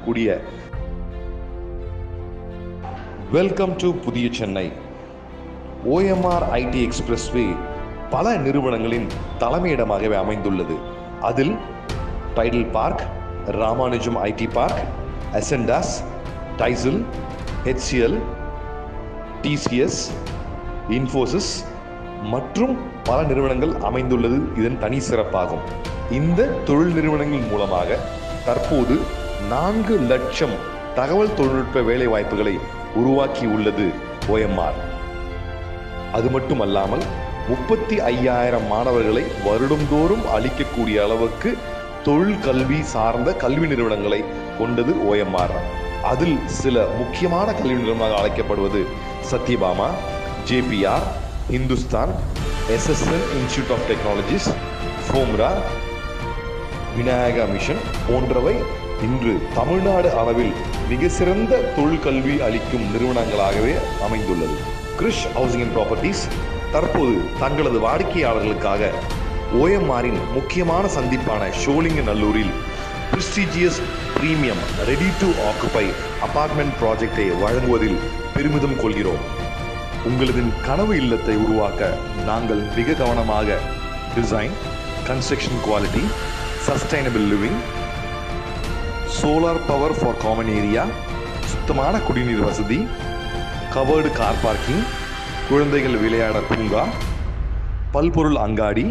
கூடிய welcome to புதிய Chennai. OMR IT expressway பல நிறுவனங்களின் தலைமையிடமாகவே அமைந்துள்ளது. அதில் Tidel park, Ramanujam IT park, Ascendas, Ticel, HCL, TCS, Infosys மற்றும் பல நிறுவனங்கள் அமைந்துள்ளது இதன் தனி சிறப்பாகும். இந்த தொழில் நிறுவனங்கள் மூலமாக தற்போது 4 லட்சம் தகவல் தொழில்நுட்ப வேலை வாய்ப்புகளை உருவாக்கி உள்ளது OMR. அது மட்டுமல்லாமல் 35,000 மாணவர்களை வருடந்தோறும் அளிக்கக்கூடிய அளவுக்கு தொழில் கல்வி சார்ந்த கல்வி நிறுவனங்களை கொண்டது OMR. அதில் சில முக்கியமான கல்வி நிறுவனமாக அழைக்கப்படுவது Sathyabama, JPR, Hindustan, SSN institute of technologies, ஃபோம்ரா, விநாயகா மிஷன் போன்றவை இன்று தமிழ்நாடு அளவில் மிக சிறந்த தொழிற்கல்வி அளிக்கும் நிறுவனங்களாகவே அமைந்துள்ளது. கிரிஷ் ஹவுசிங் அண்ட் ப்ராப்பர்ட்டிஸ் தற்போது தங்களது வாடிக்கையாளர்களுக்காக OMRின் முக்கியமான சந்திப்பான ஷோலிங்கநல்லூரில் prestigious premium ready to occupy apartment ப்ராஜெக்டை வழங்குவதில் பெருமிதம் கொள்கிறோம். உங்களது கனவு இல்லத்தை உருவாக்க நாங்கள் மிக கவனமாக design, construction quality, sustainable living, solar power for common area, சுத்தமான குடிநீர் வசதி, கவர்டு கார் பார்க்கிங், குழந்தைகள் விளையாட பூங்கா, பல்பொருள் அங்காடி,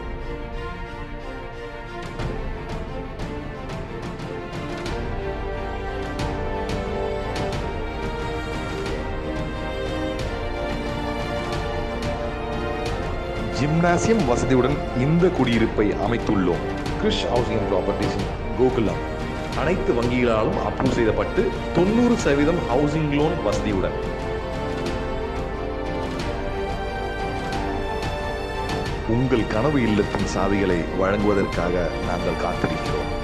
ஜிம்னாசியம் வசதியுடன் இந்த குடியிருப்பை அமைத்துள்ளோம். Krish housing and properties Gokulam அனைத்து வங்கிகளாலும் அப்ரூவ் செய்யப்பட்டு 90% ஹவுசிங் லோன் வசதியுடன். உங்கள் கனவு இல்லத்தின் சாவிகளை வழங்குவதற்காக நாங்கள் காத்திருக்கிறோம்.